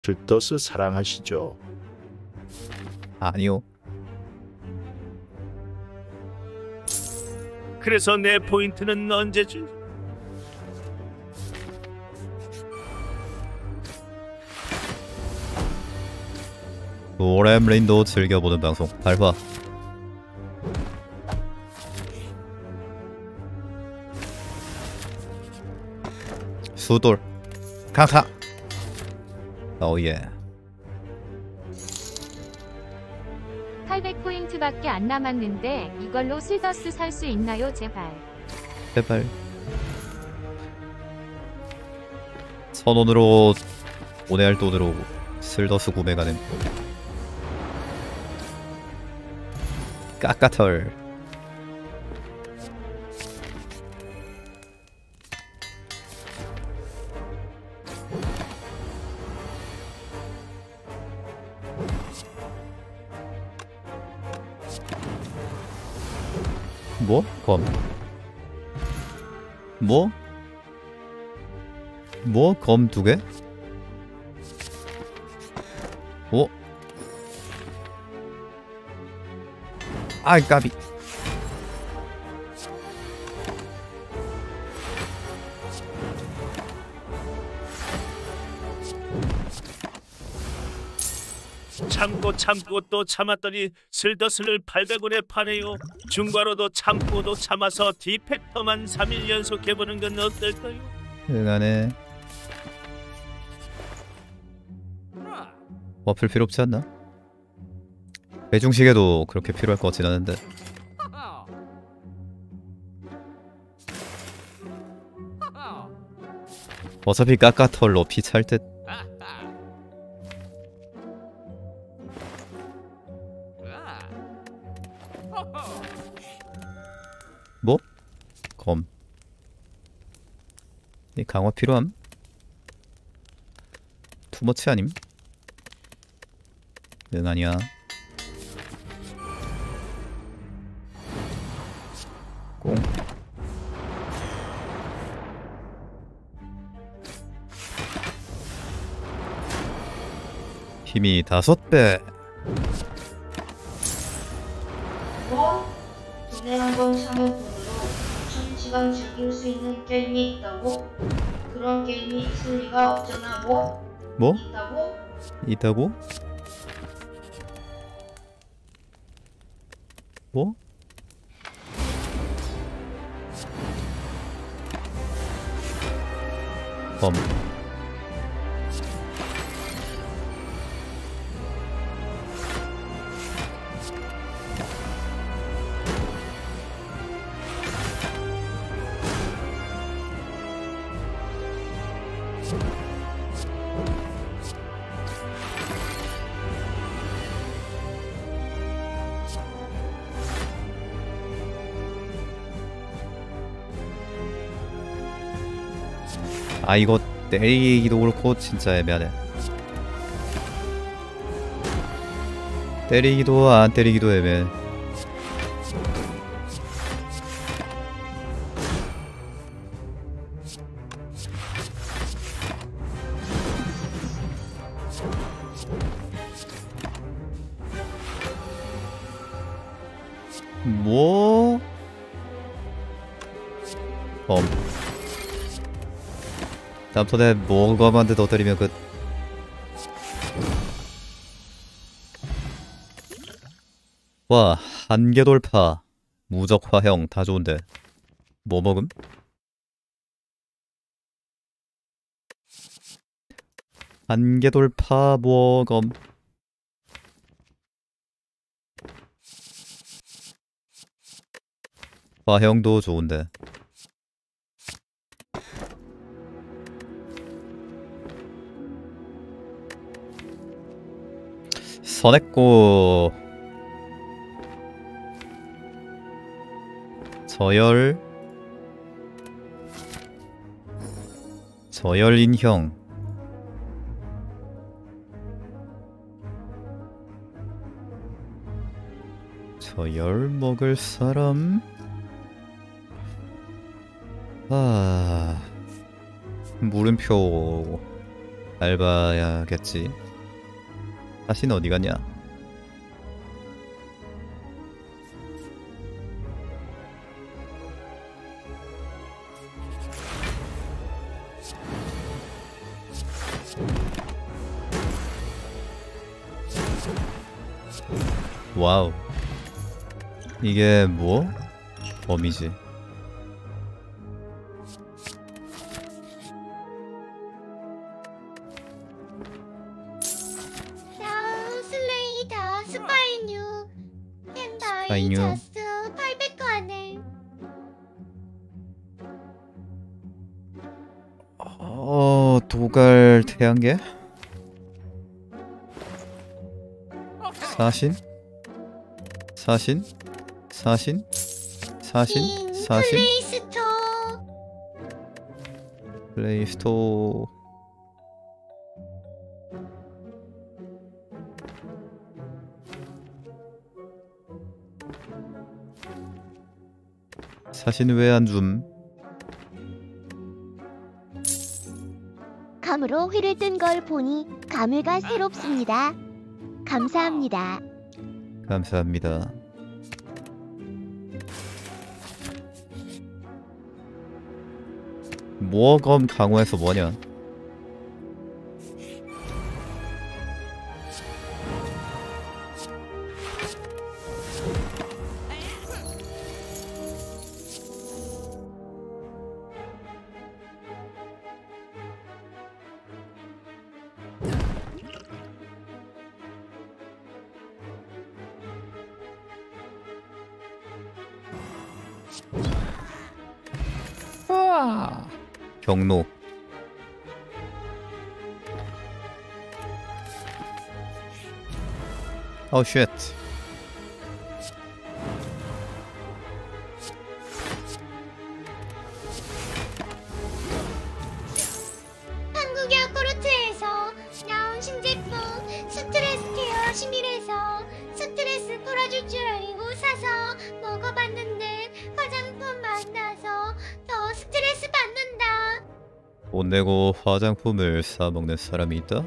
들떠스 사랑하시죠? 아니요. 그래서 내 포인트는 언제지? 노렘린도 즐겨보는 방송 알바. 수돌 강타. 오예. 800포인트밖에 안 남았는데 이걸로 슬더스 살 수 있나요 제발. 제발. 선원으로 오네알 돈으로 슬더스 구매 가능. 까까털. 뭐? 검. 뭐? 뭐? 검 두 개? 오? 아이 까비. 참고 또 참았더니 슬더스를 800원에 파네요. 중과로도 참고도 참아서 디펙터만 3일 연속 해보는 건 어떨까요? 응하네. 와플 필요 없지 않나? 배중시계도 그렇게 필요할 것 같진 않은데. 어차피 까까털로 피 찰 듯. 뭐? 검. 이 강화 필요함? 투머치 아님? 응 아니야. 꽁. 힘이 5배. 뭐? 돈에 한번 사면 돈으로 1000시간 즐길 수 있는 게임이 있다고? 그런 게임이 있을 리가 없잖아. 뭐? 있다고? 있다고? 뭐? 검. 아 이거 때리기도 그렇고 진짜 애매하네. 때리기도 안 때리기도 애매해. 뭐? 다음 턴에 뭐검한테 더 때리면 끝. 와, 한계 돌파, 무적 화형 다 좋은데 뭐 먹음? 한계 돌파 뭐검. 화형도 좋은데. 선했고 저열인형. 저열 먹을 사람? 아... 물음표 잘 봐야겠지. 사신 어디 갔냐? 와우. 이게 뭐? 범이지. 슬레이다 스파이뉴 헨다이 스파이뉴. 자스 800관을 도갈 태양계? 사신? 사신? 사신? 사신? 사신? 플레이스토 플레이스토어. 사신 왜 안 줌? 감으로 휘를 뜬 걸 보니 감회가 새롭습니다. 감사합니다. 감사합니다. 모어검 강화해서 뭐냐? 경로. 어 쉣. 한국 야쿠르트에서 나온 신제품 스트레스 케어 시밀에서 스트레스 풀어줄 줄 알고 사서 먹어봤는데 화장품 만나서 더 스트레스 받는다. 돈 내고 화장품을 사 먹는 사람이 있다?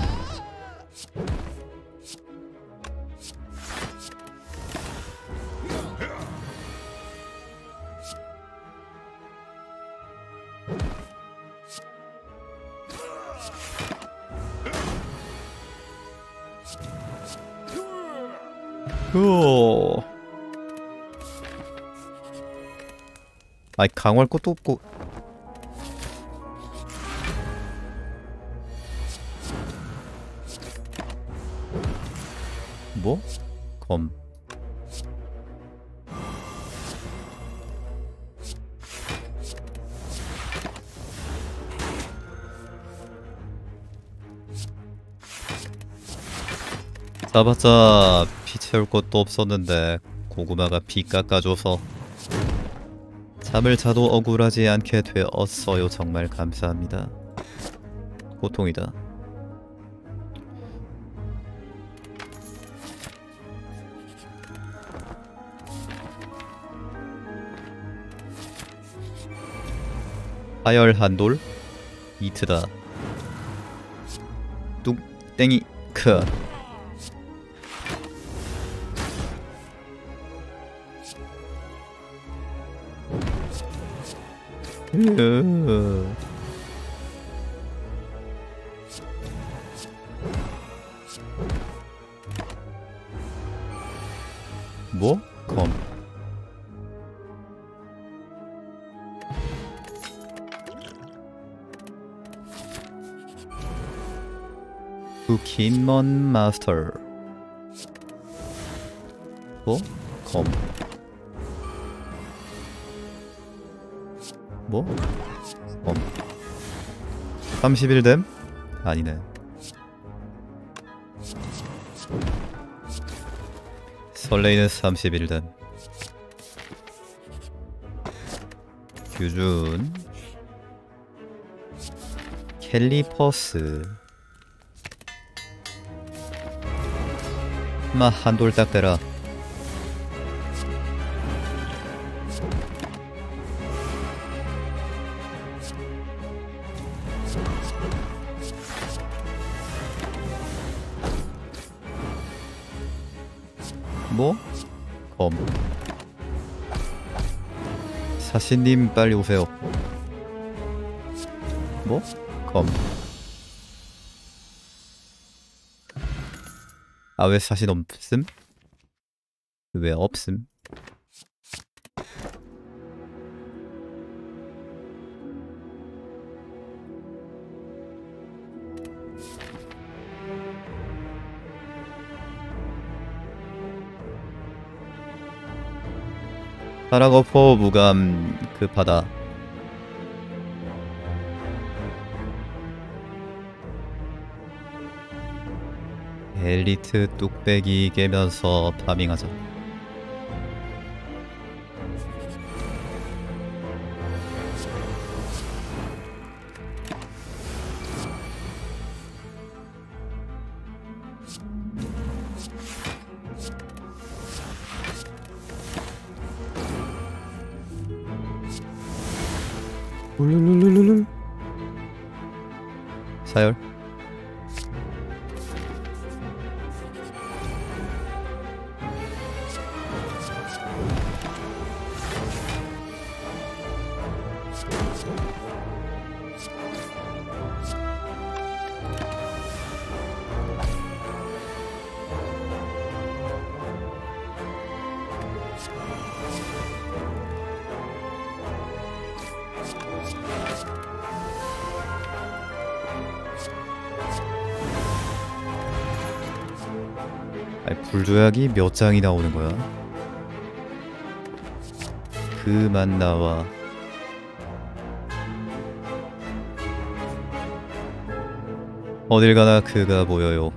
오. 아이 강화할 것도 없고. 뭐? 검. 싸봤자 피 채울 것도 없었는데 고구마가 피 깎아줘서 잠을 자도 억울하지 않게 되었어요. 정말 감사합니다. 고통이다. 하열 한돌 이트다. 뚝땡이 크. 뭐? 검. 쿠키먼 마스터. 뭐? 검. 뭐? 검. 31댐? 아니네. 설레이는 31댐. 규준 캘리퍼스. 마 한돌 딱 대라. 뭐? 검. 사신님 빨리 오세요. 뭐? 검. 아, 왜 사신 없음? 왜 없음? 사라거포 무감 급하다. 엘리트 뚝배기 깨면서 파밍하자. 울룰룰룰룰. 사열. 아니, 불조약이 몇 장이 나오는 거야? 그만 나와. 어딜 가나 그가 보여요.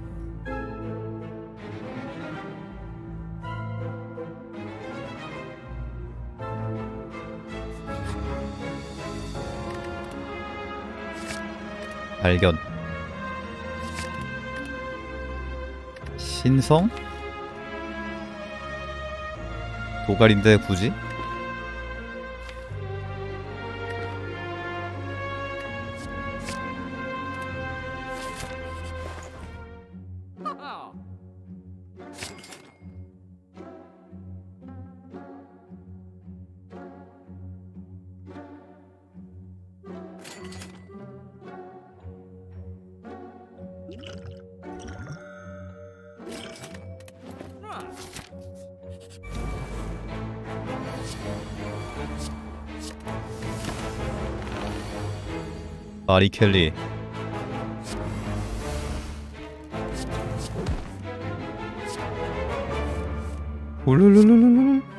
발견. 신성? 도갈인데 굳이? 마리 켈리. 울룰룰룰룰.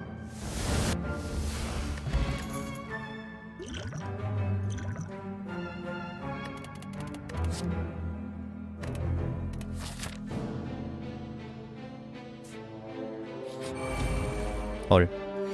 헐.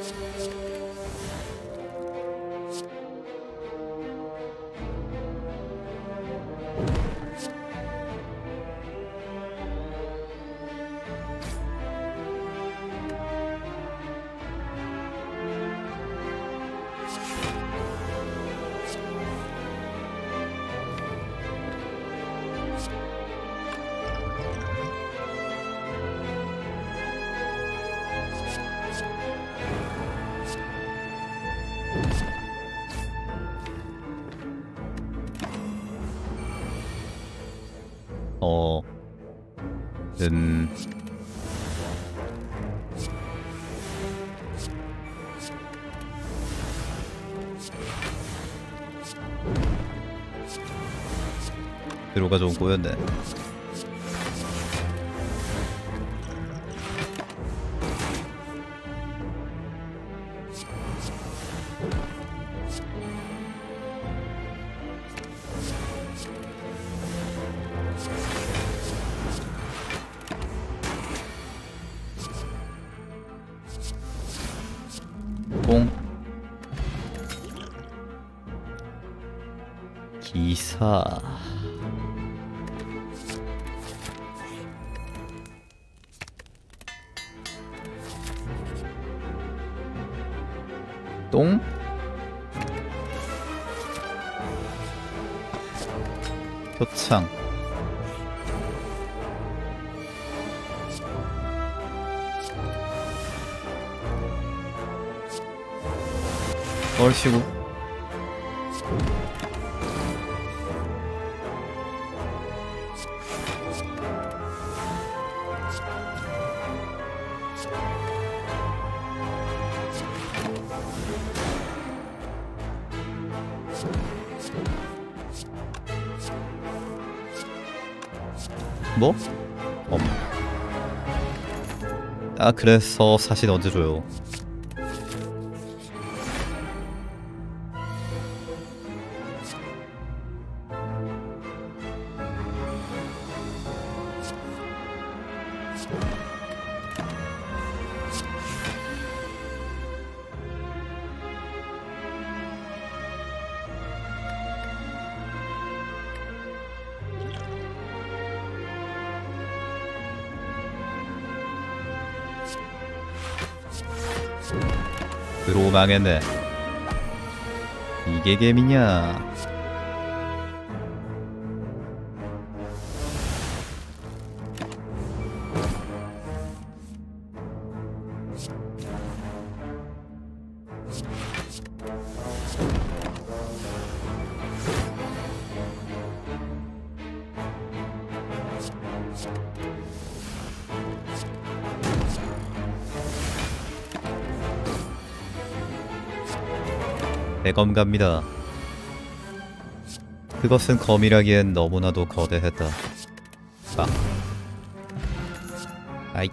드로가 좀 꼬였네. 뽕. 기사. 똥? 표창. 얼씨구. 뭐? 아 그래서 사실 언제 줘요? 그러고 망했네. 이게 개미냐? 대검 갑니다. 그것은 검이라기엔 너무나도 거대했다. 아. 아이.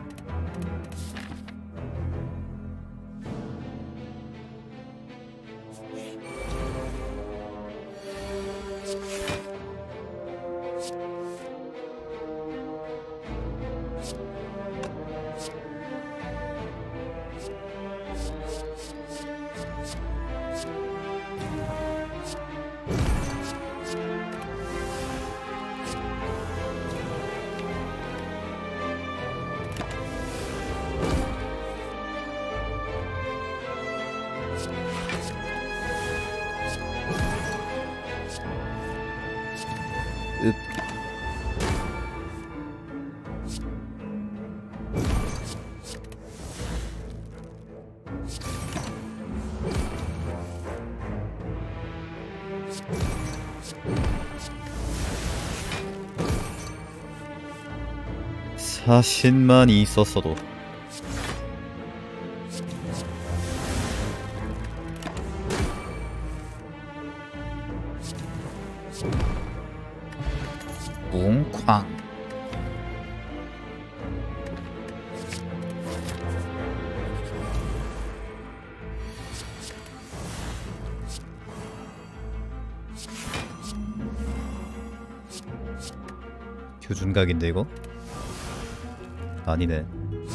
사신만 있었어도 웅쾅. 교준각인데 이거? 아니네.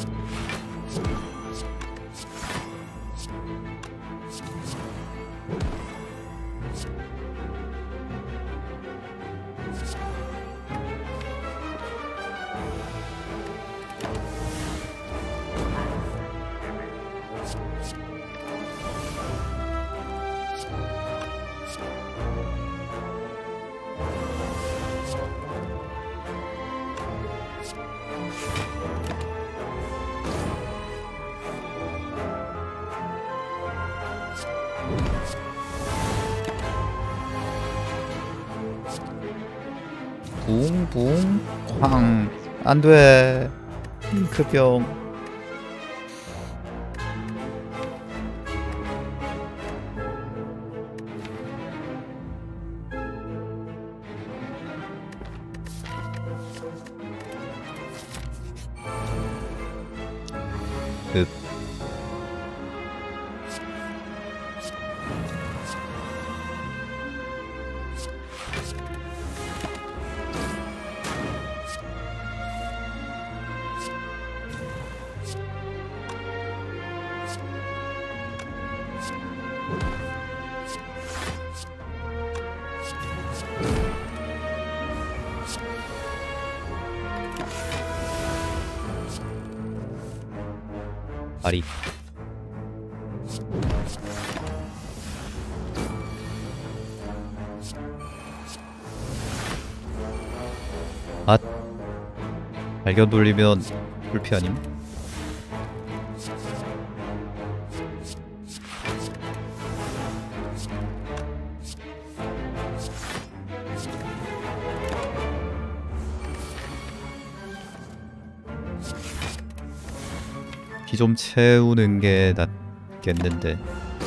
붕붕 쾅. 안돼. 그 병. 그 다리. 아, 발견 돌리면 불피 아님? 피 좀 채우는 게 낫겠는데.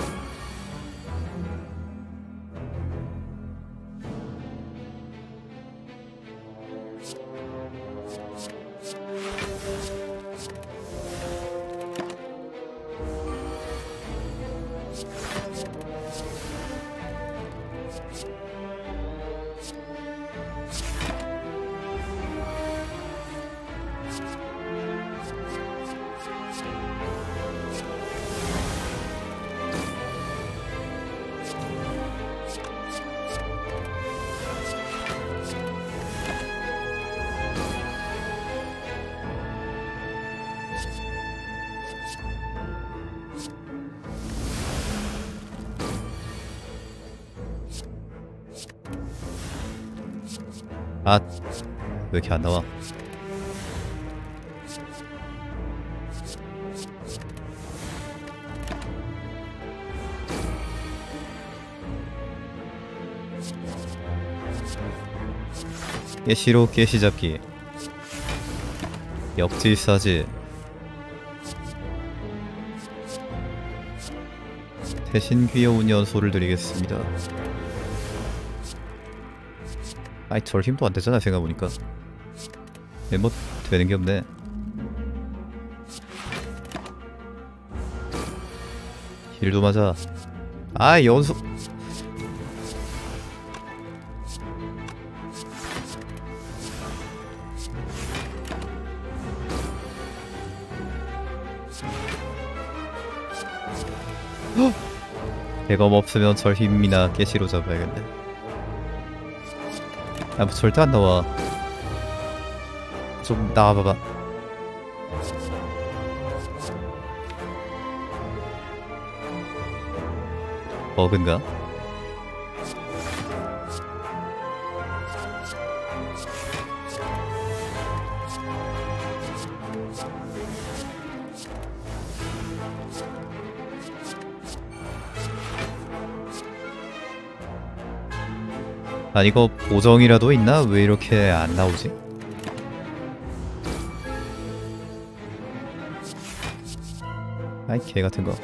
아, 왜 이렇게 안 나와? 깨시로 깨시 잡기. 역질사지. 대신 귀여운 연소를 드리겠습니다. 아이, 절 힘도 안 되잖아, 생각해보니까. 뭐 되는 게 없네. 힐도 맞아. 아, 연속. 대검 없으면 절 힘이나 깨시로 잡아야겠네. 아, 뭐 절대 안 나와. 좀 나와봐봐. 버그인가? 아니, 이거 보정이라도 있나? 왜 이렇게 안 나오지? 아이, 개 같은 거.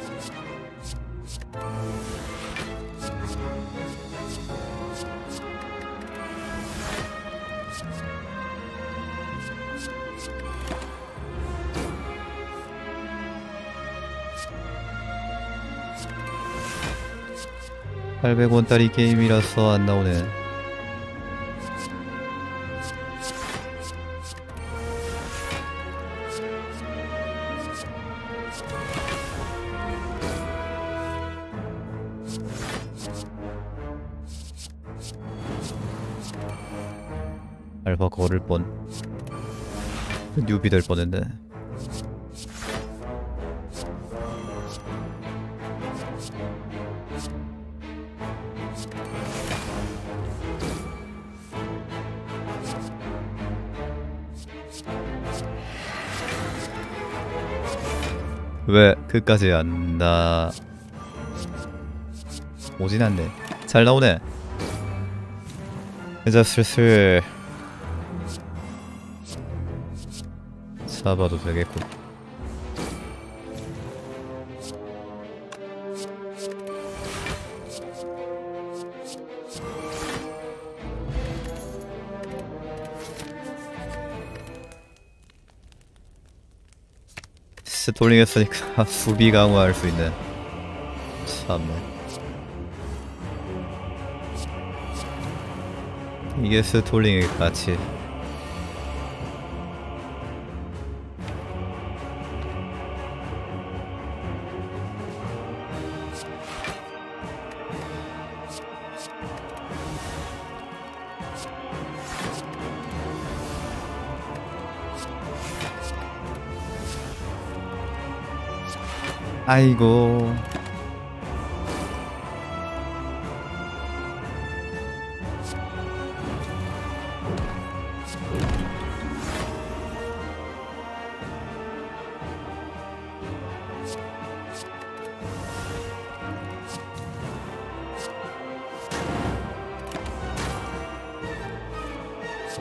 $800원짜리 게임이라서 안 나오네. 알바 걸을 뻔. 뉴비 될 뻔했네. 왜 그까지 안 나... 오진 않네. 잘 나오네. 이제 슬슬 잡아도 되겠군. 스톨링 했으니까 수비 강화할 수 있네. 참네. 이게 스톨링의 가치. 아이고.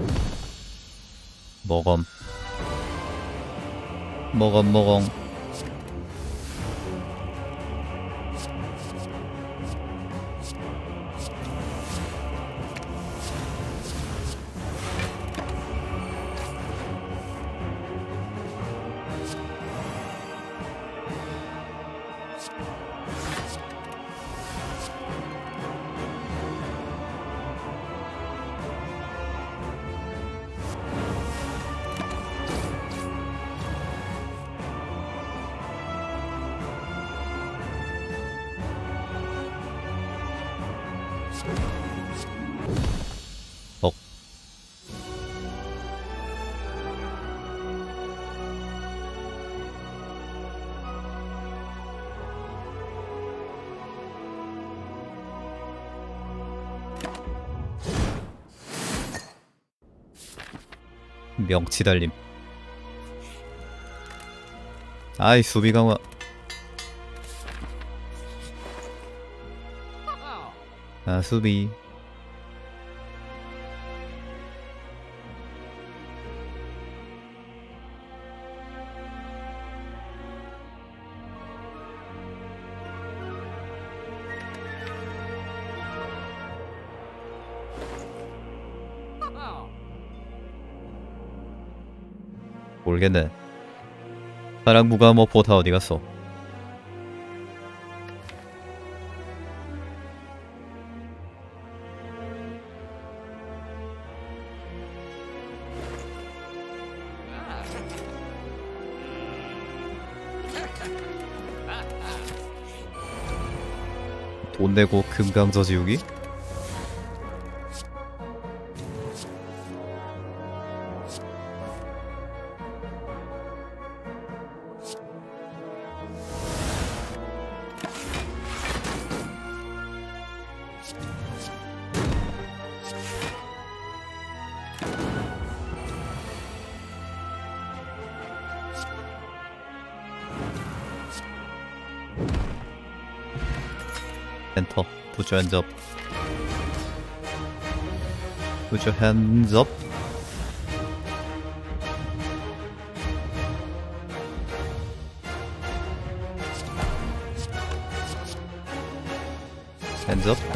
먹엄. 명치 달림. 아이 수비 강화. 아 수비. 모르겠네. 사랑무가 머포 다 어디 갔어? 돈 내고 금강저 지우기? 엔터. Put your hands up. Put your hands up. Hands up.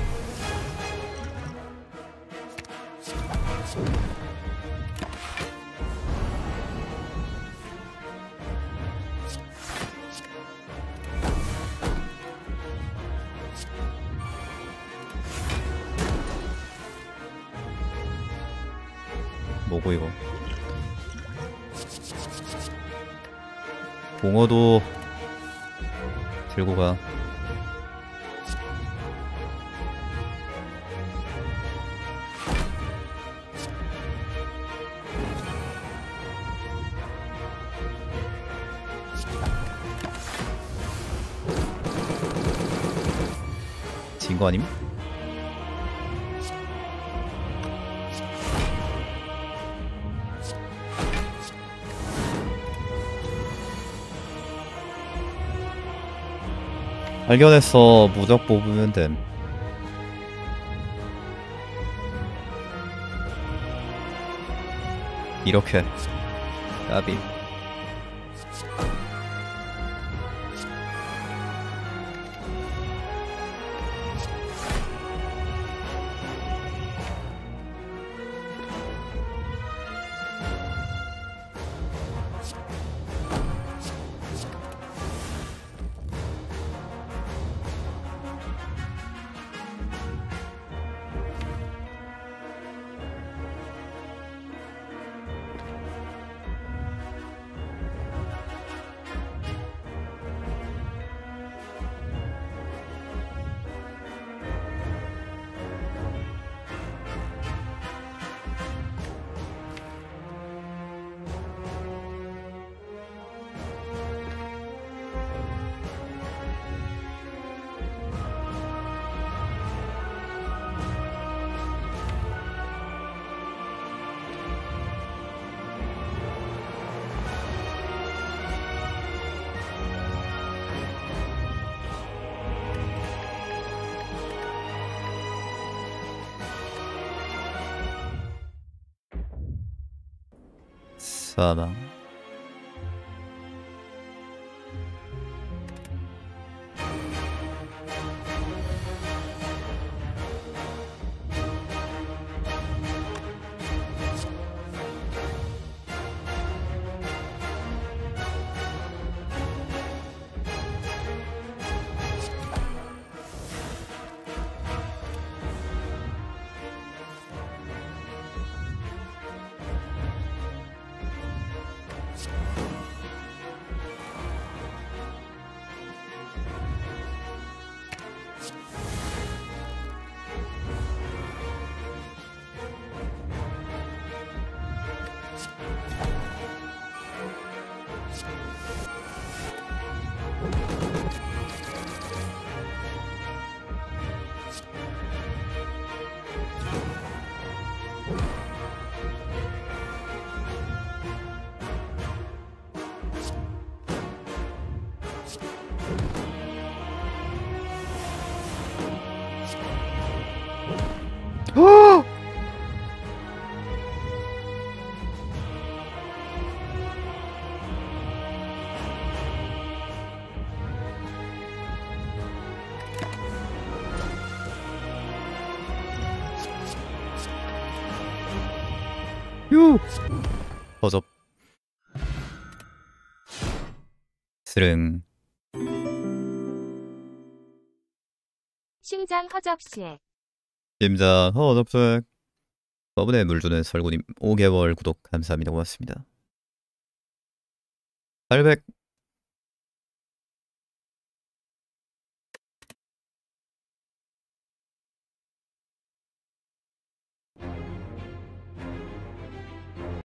뭐고 이거? 공어도 들고 가. 진 거 아님? 발견했어. 무적 뽑으면 됨. 이렇게 까비. 사망. 휴. 허접. 스릉. 심장 허접시액. 심장 허접색. 버블에 물 주는 설구님 5개월 구독 감사합니다. 고맙습니다. 800